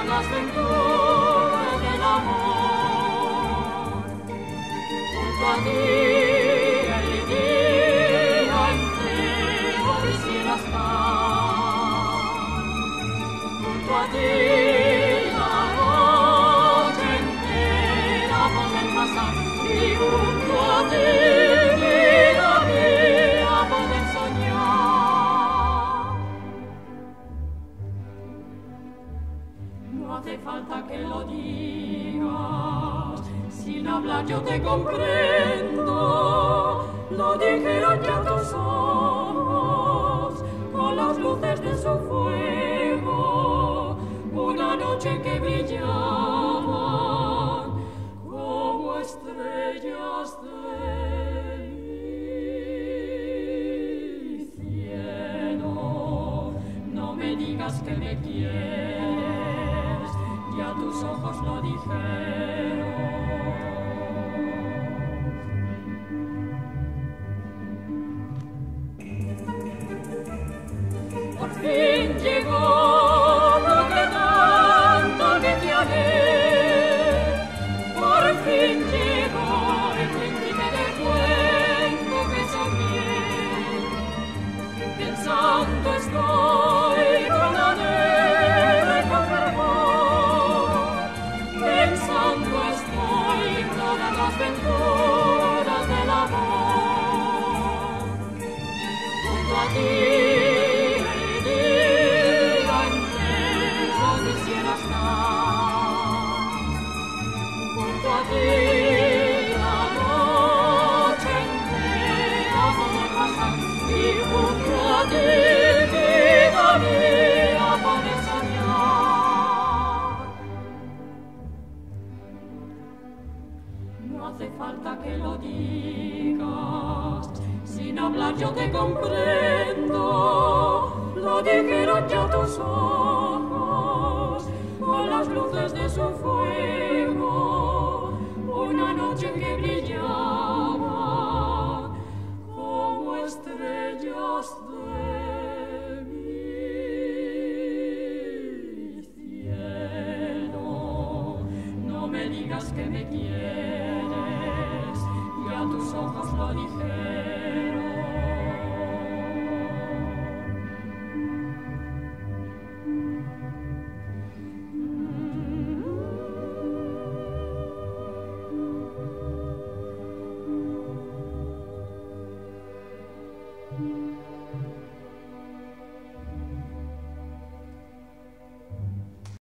las venturas del amor. Junto a ti el día entero quisiera estar. Junto a ti la noche entera poder pasar. Y junto a ti, vida mía, poder soñar. No hace falta que lo digas, sin hablar yo te comprendo. Lo dijeron ya tus ojos, con las luces de su fuego, una noche que brillaban como estrellas del cielo. No me digas que me quieres, ya tus ojos lo dijeron. Por fin llegó lo que tanto desearé. Por fin llegó el príncipe del cuento que soñé. Pensando estoy con anhelo y con fervor. Pensando estoy en todas las venturas del amor. Junto a ti el día entero quisiera estar. Junto a ti la noche entera poder pasar. Y junto a ti, vida mía, poder soñar. No hace falta que lo digas, sin hablar yo te comprendo. Lo dijeron ya tus ojos, con las luces de su fuego, una noche que brillaba como estrellas de mi cielo. No me digas que me quieres,